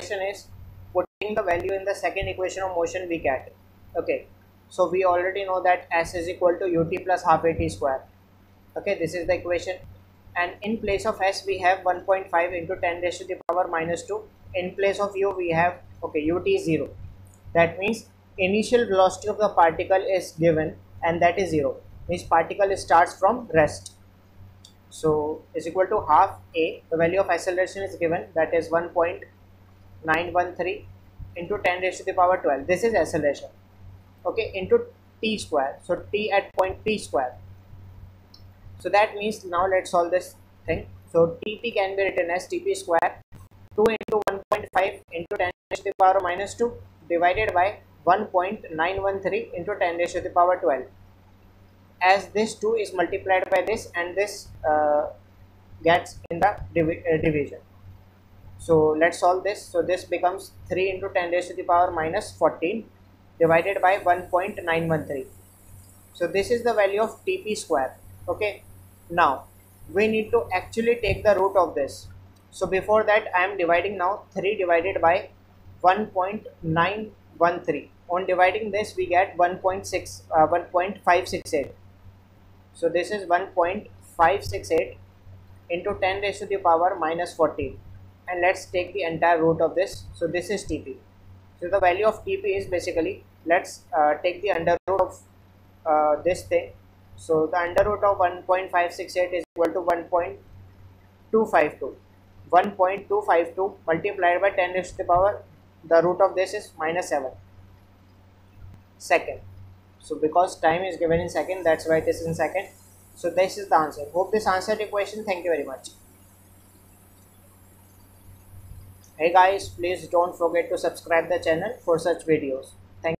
question is putting the value in the second equation of motion we get. Okay, so we already know that s is equal to ut plus half at square. Okay, this is the equation, and in place of s we have 1.5 into 10 raised to the power minus 2. In place of u we have, okay, ut is 0. That means initial velocity of the particle is given, and that is 0. Means particle starts from rest. So is equal to half a, the value of acceleration is given, that is 1.913 into 10 raised to the power 12. This is acceleration. Okay, into t square. So t at point t square. So that means now let's solve this thing. So tp can be written as tp square 2 into 1.5 into 10 raised to the power minus 2 divided by 1.913 into 10 raised to the power 12. As this 2 is multiplied by this, and this gets in the division. So let's solve this. So this becomes 3 into 10 raised to the power minus 14 divided by 1.913. So this is the value of tp square. Okay, now we need to actually take the root of this. So before that I am dividing now 3 divided by 1.913. On dividing this we get 1.568. So this is 1.568 into 10 raised to the power minus 14, and let's take the entire root of this. So this is tp. So the value of tp is basically, let's take the under root of this thing. So the under root of 1.568 is equal to 1.252. 1.252 multiplied by 10 raised to the power, the root of this is minus 7 second. So because time is given in second, that's why it is in second. So this is the answer. Hope this answered your question. Thank you very much. Hey guys, please don't forget to subscribe the channel for such videos.